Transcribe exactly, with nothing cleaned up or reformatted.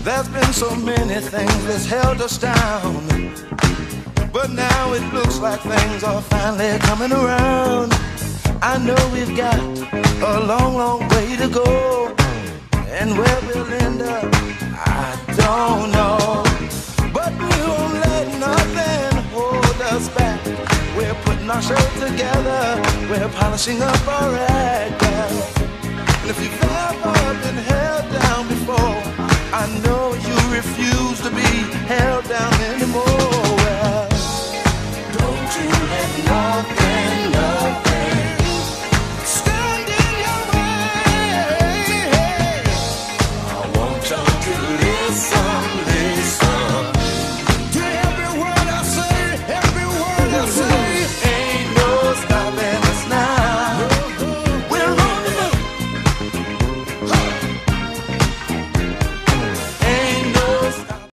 There's been so many things that's held us down, but now it looks like things are finally coming around. I know we've got a long, long way to go, and where we'll end up, I don't know. But we won't let nothing hold us back. We're putting our show together, we're polishing up our act, girl. And if you've ever been held down before, I know you refuse to be held down anymore.